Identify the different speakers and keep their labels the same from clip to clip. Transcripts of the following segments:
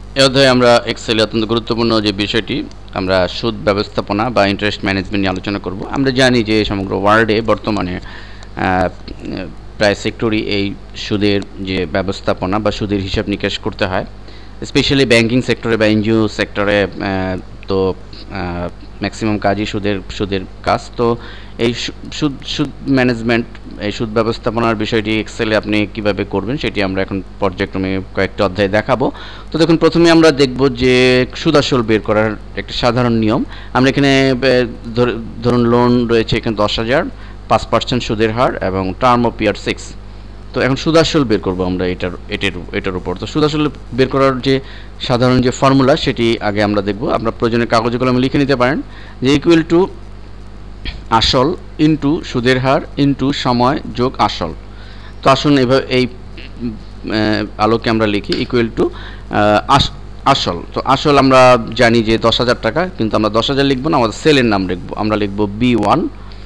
Speaker 1: এই অধ্যায়ে আমরা এক্সেলে অত্যন্ত গুরুত্বপূর্ণ যে বিষয়টি আমরা সুদ ব্যবস্থাপনা বা ইন্টারেস্ট ম্যানেজমেন্ট নিয়ে আলোচনা করব। আমরা জানি যে সমগ্র ওয়ার্ল্ডে বর্তমানে প্রায় সেক্টরই এই সুদের যে ব্যবস্থাপনা বা সুদের হিসাব নিকাশ করতে হয়, স্পেশালি ব্যাংকিং সেক্টরে বা এনজিও সেক্টরে। তো ম্যাক্সিমাম কাজই সুদের কাজ। তো এই সুদ ম্যানেজমেন্ট, এই সুদ ব্যবস্থাপনার বিষয়টি এক্সেলে আপনি কিভাবে করবেন সেটি আমরা এখন পর্যায়ক্রমে কয়েকটা অধ্যায় দেখাবো। তো দেখুন, প্রথমে আমরা দেখব যে সুদ আসল বের করার একটা সাধারণ নিয়ম। আমরা এখানে ধরুন লোন রয়েছে এখানে 10,000, 5% সুদের হার এবং টার্ম অফ ইয়ার 6। তো এখন সুদ আসল বের করবো আমরা এটার উপর। তো সুদ আসল বের করার যে সাধারণ যে ফর্মুলা সেটি আগে আমরা দেখব। আপনার প্রয়োজনে কাগজে কলমে লিখে নিতে পারেন যে ইকুয়াল টু আসল ইন্টু সুদের হার ইন্টু সময় যোগ আসল। তো আসুন এভাবে এই আলোকে আমরা লিখি ইকুয়াল টু আসল। তো আসল আমরা জানি যে 10,000 টাকা, কিন্তু আমরা 10,000 লিখবো না, আমাদের সেলের নাম লিখবো, আমরা লিখবো B1।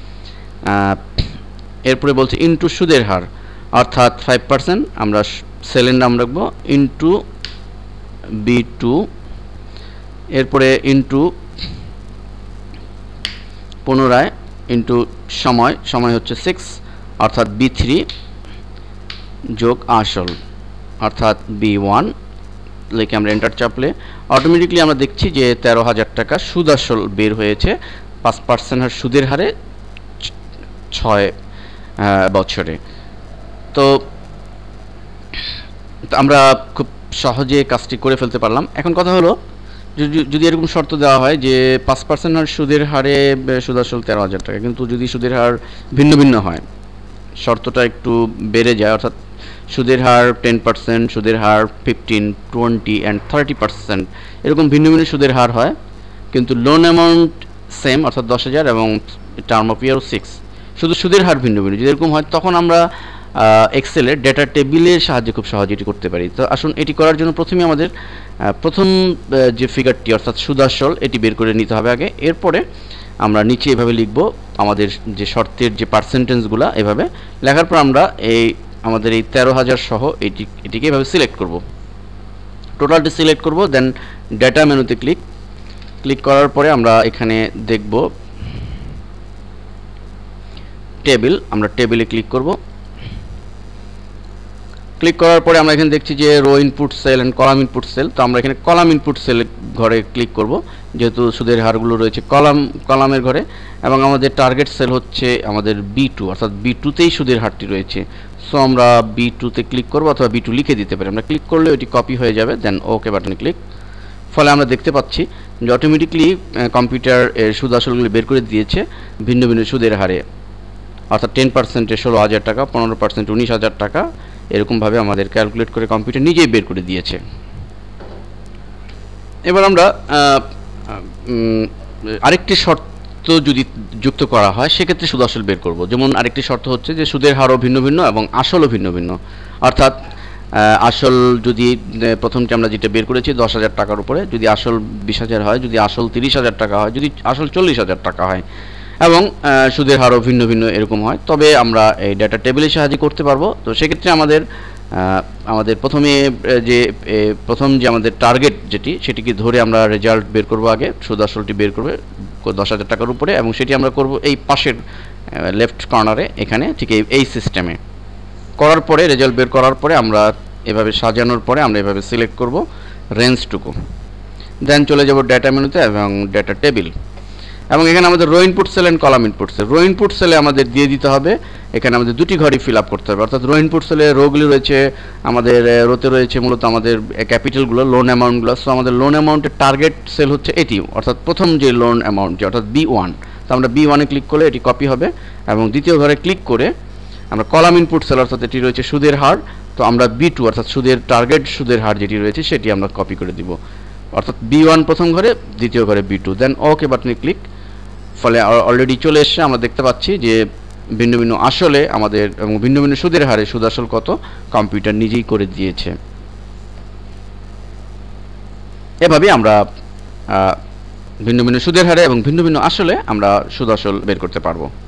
Speaker 1: এরপরে বলছে ইন্টু সুদের হার অর্থাৎ 5%, আমরা সেলের নাম রাখবো ইন্টু B2। এরপরে ইন্টু পুনরায় ইন্টু সময় হচ্ছে 6 অর্থাৎ B3 যোগ আসল অর্থাৎ B1 লিখে আমরা এন্টার চাপলে অটোমেটিকলি আমরা দেখছি যে 13,000 টাকা সুদ আসল বের হয়েছে 5% হার সুদের হারে 6 বছরে। তো আমরা খুব সহজে কাজটি করে ফেলতে পারলাম। এখন কথা হলো, যদি এরকম শর্ত দেওয়া হয় যে 5% হার সুদের হারে সুদ আসল 13,000 টাকা, কিন্তু যদি সুদের হার ভিন্ন ভিন্ন হয়, শর্তটা একটু বেড়ে যায়, অর্থাৎ সুদের হার 10%, সুদের হার 15, 20 অ্যান্ড 30%, এরকম ভিন্ন ভিন্ন সুদের হার হয়, কিন্তু লোন অ্যামাউন্ট সেম অর্থাৎ 10,000 এবং টার্ম অফ ইয়ার 6, শুধু সুদের হার ভিন্ন ভিন্ন যদি এরকম হয়, তখন আমরা এক্সেলের ডেটা টেবিলের সাহায্যে খুব সহজে এটি করতে পারি। তো আসুন এটি করার জন্য প্রথমে আমাদের প্রথম যে ফিগারটি অর্থাৎ সুদ আসল এটি বের করে নিতে হবে আগে। এরপরে আমরা নিচে এভাবে লিখব আমাদের যে শর্তের যে পার্সেন্টেজগুলো, এভাবে লেখার পর আমরা আমাদের এই 13,000 সহ এটিকে এভাবে সিলেক্ট করব, টোটালটি সিলেক্ট করব। দেন ডেটা মেনুতে ক্লিক করার পরে আমরা এখানে দেখব টেবিল, আমরা টেবিলে ক্লিক করব। ক্লিক করার পরে আমরা এখানে দেখছি যে row input cell and column input cell. তো আমরা এখানে কলাম ইনপুট সেল ঘরে ক্লিক করব, যেহেতু সুদের হারগুলো রয়েছে কলামের ঘরে, এবং আমাদের টার্গেট সেল হচ্ছে আমাদের B2, অর্থাৎ B2তেই সুদের হারটি রয়েছে। সো আমরা B2তে ক্লিক করব, অথবা B2 লিখে দিতে পারি। আমরা ক্লিক করলে ওইটি কপি হয়ে যাবে, দেন ওকে বাটনে ক্লিক। ফলে আমরা দেখতে পাচ্ছি যে অটোমেটিকলি কম্পিউটার সুদ আসলগুলি বের করে দিয়েছে ভিন্ন ভিন্ন সুদের হারে, অর্থাৎ 10% 16,000 টাকা, 15% 19,000 টাকা, এরকমভাবে আমাদের ক্যালকুলেট করে কম্পিউটার নিজেই বের করে দিয়েছে। এবার আমরা আরেকটি শর্ত যদি যুক্ত করা হয়, সেক্ষেত্রে সুদ আসল বের করব। যেমন আরেকটি শর্ত হচ্ছে যে সুদের হারও ভিন্ন ভিন্ন এবং আসলও ভিন্ন ভিন্ন, অর্থাৎ আসল যদি প্রথমটি আমরা যেটা বের করেছি 10,000 টাকার উপরে, যদি আসল 20,000 হয়, যদি আসল 30,000 টাকা হয়, যদি আসল 40,000 টাকা হয়, এবং সুদের হারও ভিন্ন ভিন্ন এরকম হয়, তবে আমরা এই ডেটা টেবিলের সাহায্যে করতে পারবো। তো সেক্ষেত্রে আমাদের প্রথম যে আমাদের টার্গেট সেটিকে ধরে আমরা রেজাল্ট বের করব। আগে সুদ আসলটি বের করবে 10,000 টাকার উপরে, এবং সেটি আমরা করব এই পাশের লেফট কর্নারে, এখানে ঠিক এই সিস্টেমে করার পরে, রেজাল্ট বের করার পরে আমরা এভাবে সাজানোর পরে আমরা এভাবে সিলেক্ট করব রেঞ্জটুকু। দেন চলে যাব ডেটা মেনুতে এবং ডেটা টেবিল, এবং এখানে আমাদের row input cell and column input cell. Row input সেলে আমাদের দিয়ে দিতে হবে, এখানে আমাদের দুটি ঘরই ফিল আপ করতে হবে, অর্থাৎ রো ইনপুট সেলে রোগুলি রয়েছে, আমাদের রোতে রয়েছে মূলত আমাদের ক্যাপিটালগুলো, লোন অ্যামাউন্টগুলো। সো আমাদের লোন অ্যামাউন্টের টার্গেট সেল হচ্ছে এটি, অর্থাৎ প্রথম যে লোন অ্যামাউন্ট, অর্থাৎ B1। তো আমরা B1-এ ক্লিক করলে এটি কপি হবে, এবং দ্বিতীয় ঘরে ক্লিক করে আমরা কলাম ইনপুট সেল, অর্থাৎ এটি রয়েছে সুদের হার, তো আমরা B2 অর্থাৎ টার্গেট সুদের হার যেটি রয়েছে সেটি আমরা কপি করে দিব, অর্থাৎ B1 প্রথম ঘরে, দ্বিতীয় ঘরে B2। দেন ওকে বাটনে ক্লিক। ফলে অলরেডি চলে এসছে, আমরা দেখতে পাচ্ছি যে ভিন্ন ভিন্ন আসলে আমাদের এবং ভিন্ন ভিন্ন সুদের হারে সুদ আসল কত কম্পিউটার নিজেই করে দিয়েছে। এভাবে আমরা ভিন্ন ভিন্ন সুদের হারে এবং ভিন্ন ভিন্ন আসলে আমরা সুদ আসল বের করতে পারবো।